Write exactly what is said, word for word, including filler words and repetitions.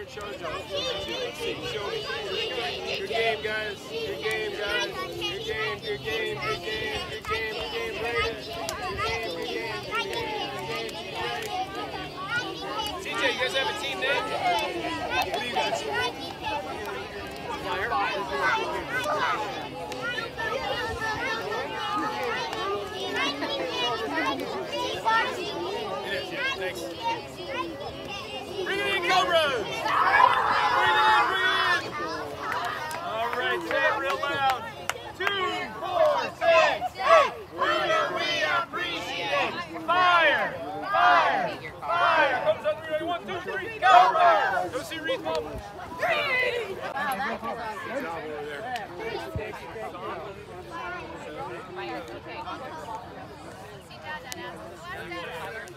you're in charge of. Let's see. Show me. Good game, guys. Good game, guys. Good game, good game, good game, good game, good game. Right in. Good game, good game, good game, good game. T J, you guys have a team name? What do you guys? Fire. It is, yeah. Thanks. Bring it in, Cobras! Bring it in, bring it in! All right, say it real loud. Two, four, six, eight. Reader, we appreciate. Fire! Fire! Fire! Comes up, three, one, two, three, Cobras! Go see Reed Mom. Reed! Good job over there. Okay. See Dad, Dad asked.